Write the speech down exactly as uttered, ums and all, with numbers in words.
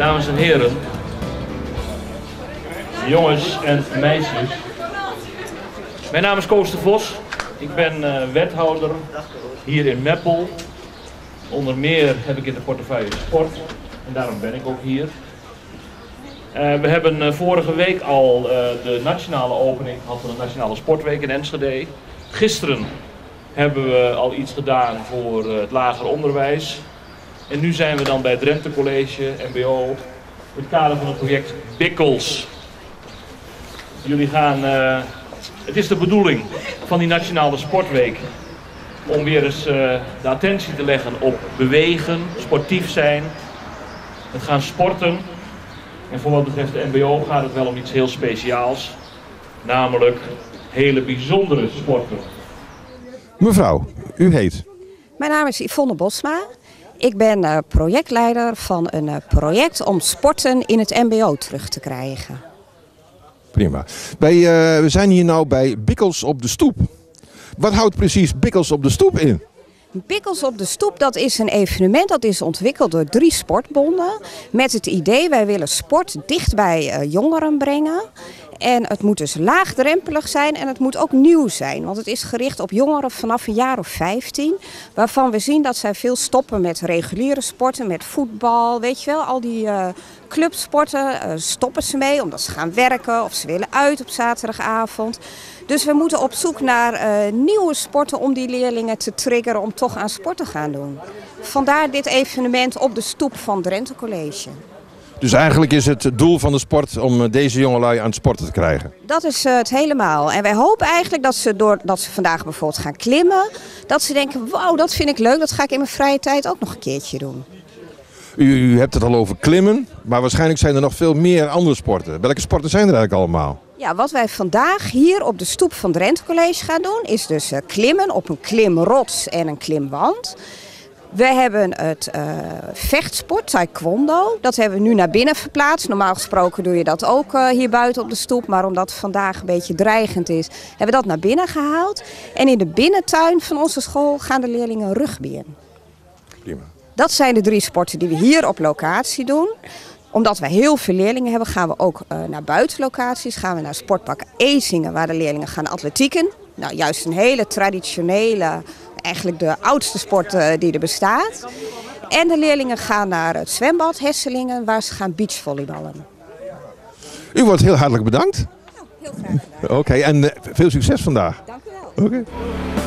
Dames en heren, jongens en meisjes. Mijn naam is Koos de Vos. Ik ben uh, wethouder hier in Meppel. Onder meer heb ik in de portefeuille sport en daarom ben ik ook hier. Uh, we hebben uh, vorige week al uh, de nationale opening gehad van de Nationale Sportweek in Enschede. Gisteren hebben we al iets gedaan voor uh, het lager onderwijs. En nu zijn we dan bij Drenthe College, M B O, in het kader van het project Bikkels. Jullie gaan, uh, het is de bedoeling van die Nationale Sportweek om weer eens uh, de attentie te leggen op bewegen, sportief zijn, het gaan sporten. En voor wat betreft de M B O gaat het wel om iets heel speciaals, namelijk hele bijzondere sporten. Mevrouw, u heet? Mijn naam is Yvonne Bosma. Ik ben uh, projectleider van een uh, project om sporten in het M B O terug te krijgen. Prima. Wij, uh, we zijn hier nou bij Bikkels op de Stoep. Wat houdt precies Bikkels op de Stoep in? Bikkels op de Stoep, dat is een evenement dat is ontwikkeld door drie sportbonden. Met het idee, wij willen sport dicht bij uh, jongeren brengen. En het moet dus laagdrempelig zijn en het moet ook nieuw zijn. Want het is gericht op jongeren vanaf een jaar of vijftien. Waarvan we zien dat zij veel stoppen met reguliere sporten, met voetbal. Weet je wel, al die uh, clubsporten uh, stoppen ze mee omdat ze gaan werken of ze willen uit op zaterdagavond. Dus we moeten op zoek naar uh, nieuwe sporten om die leerlingen te triggeren om toch aan sport te gaan doen. Vandaar dit evenement op de stoep van Drenthe College. Dus eigenlijk is het doel van de sport om deze jongelui aan het sporten te krijgen? Dat is uh, het helemaal. En wij hopen eigenlijk dat ze, doordat ze vandaag bijvoorbeeld gaan klimmen, dat ze denken, wauw, dat vind ik leuk, dat ga ik in mijn vrije tijd ook nog een keertje doen. U, u hebt het al over klimmen, maar waarschijnlijk zijn er nog veel meer andere sporten. Welke sporten zijn er eigenlijk allemaal? Ja, wat wij vandaag hier op de stoep van Drenthe College gaan doen, is dus uh, klimmen op een klimrots en een klimwand. We hebben het uh, vechtsport, taekwondo. Dat hebben we nu naar binnen verplaatst. Normaal gesproken doe je dat ook uh, hier buiten op de stoep. Maar omdat het vandaag een beetje dreigend is, hebben we dat naar binnen gehaald. En in de binnentuin van onze school gaan de leerlingen rugbyen. Prima. Dat zijn de drie sporten die we hier op locatie doen. Omdat wij heel veel leerlingen hebben, gaan we ook uh, naar buitenlocaties. Gaan we naar sportpark Ezingen, waar de leerlingen gaan atletieken. Nou, juist een hele traditionele, eigenlijk de oudste sport uh, die er bestaat. En de leerlingen gaan naar het zwembad Hesselingen, waar ze gaan beachvolleyballen. U wordt heel hartelijk bedankt. Nou, heel graag gedaan. Oké, okay, en uh, veel succes vandaag. Dank u wel. Okay.